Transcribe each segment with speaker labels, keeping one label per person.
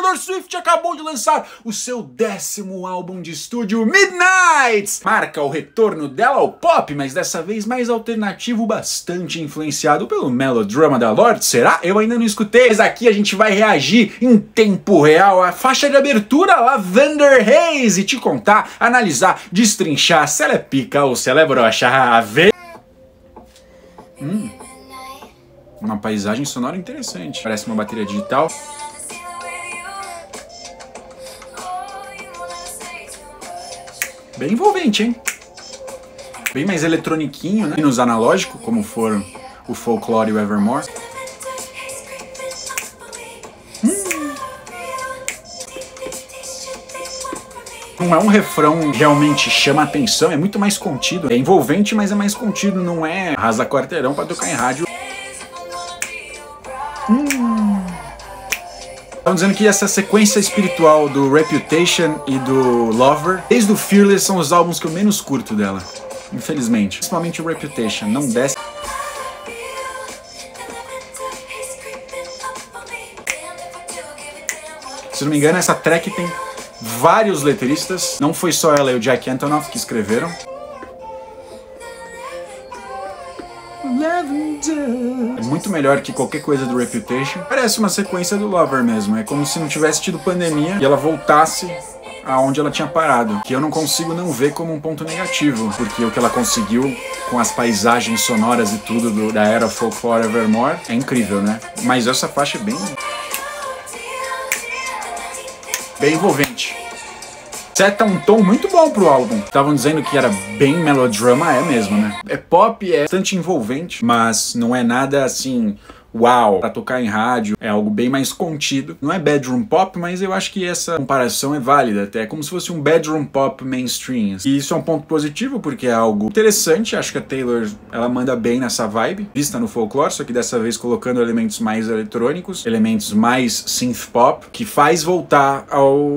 Speaker 1: Taylor Swift acabou de lançar o seu 10º álbum de estúdio, Midnights. Marca o retorno dela ao pop, mas dessa vez mais alternativo, bastante influenciado pelo melodrama da Lorde. Será? Eu ainda não escutei, mas aqui a gente vai reagir em tempo real à faixa de abertura Lavender Haze e te contar, analisar, destrinchar se ela é pica ou se ela é broxa. Uma paisagem sonora interessante. Parece uma bateria digital. Bem envolvente, hein? Bem mais eletroniquinho, né? Menos analógico, como foram o Folklore e o Evermore. Não é um refrão que realmente chama a atenção, é muito mais contido. É envolvente, mas é mais contido, não é arrasa quarteirão pra tocar em rádio. Estão dizendo que essa sequência espiritual do Reputation e do Lover, desde o Fearless, são os álbuns que eu menos curto dela. Infelizmente. Principalmente o Reputation. Não desce. Se não me engano, essa track tem vários letristas. Não foi só ela e o Jack Antonoff que escreveram. É muito melhor que qualquer coisa do Reputation. Parece uma sequência do Lover mesmo. É como se não tivesse tido pandemia e ela voltasse aonde ela tinha parado. Que eu não consigo não ver como um ponto negativo, porque o que ela conseguiu com as paisagens sonoras e tudo da era Folklore Evermore é incrível, né? Mas essa faixa é bem envolvente. Seta um tom muito bom pro álbum. Estavam dizendo que era bem melodrama, é mesmo, né? É pop, é bastante envolvente, mas não é nada assim, uau, pra tocar em rádio. É algo bem mais contido. Não é bedroom pop, mas eu acho que essa comparação é válida até. É como se fosse um bedroom pop mainstream. E isso é um ponto positivo, porque é algo interessante. Acho que a Taylor, ela manda bem nessa vibe, vista no Folklore, só que dessa vez colocando elementos mais eletrônicos, elementos mais synth pop, que faz voltar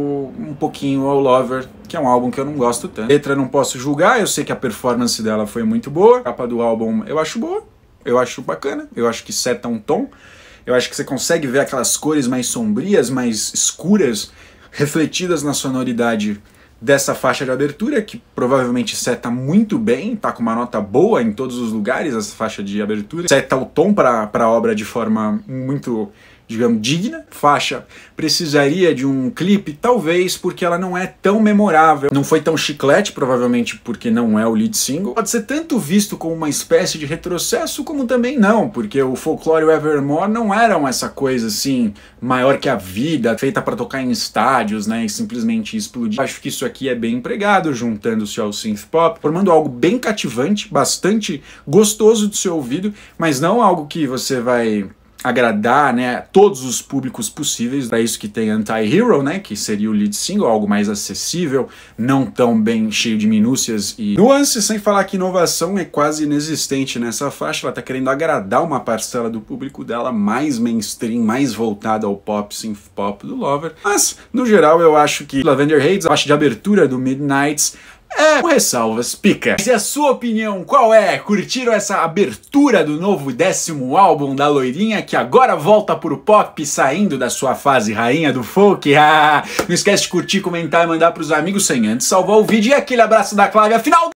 Speaker 1: um pouquinho ao Lover, que é um álbum que eu não gosto tanto. Letra não posso julgar, eu sei que a performance dela foi muito boa. A capa do álbum eu acho boa. Eu acho bacana, eu acho que seta um tom, eu acho que você consegue ver aquelas cores mais sombrias, mais escuras, refletidas na sonoridade dessa faixa de abertura, que provavelmente seta muito bem, tá com uma nota boa em todos os lugares, essa faixa de abertura. Seta o tom para a obra de forma muito, digamos, digna. Faixa precisaria de um clipe, talvez, porque ela não é tão memorável. Não foi tão chiclete, provavelmente porque não é o lead single. Pode ser tanto visto como uma espécie de retrocesso, como também não, porque o Folklore e o Evermore não eram essa coisa assim, maior que a vida, feita para tocar em estádios, né, e simplesmente explodir. Acho que isso aqui é bem empregado, juntando-se ao synth pop, formando algo bem cativante, bastante gostoso de ser ouvido, mas não algo que você vai agradar, né, todos os públicos possíveis. Para isso que tem Anti-Hero, né, que seria o lead single, algo mais acessível, não tão bem cheio de minúcias e nuances, sem falar que inovação é quase inexistente nessa faixa. Ela tá querendo agradar uma parcela do público dela mais mainstream, mais voltada ao pop, synth pop do Lover. Mas, no geral, eu acho que Lavender Haze, a faixa de abertura do Midnights, com ressalvas, pica. E a sua opinião, qual é? Curtiram essa abertura do novo 10º álbum da loirinha, que agora volta pro pop, saindo da sua fase rainha do folk? Não esquece de curtir, comentar e mandar pros amigos, sem antes salvar o vídeo. E aquele abraço da Clave, afinal...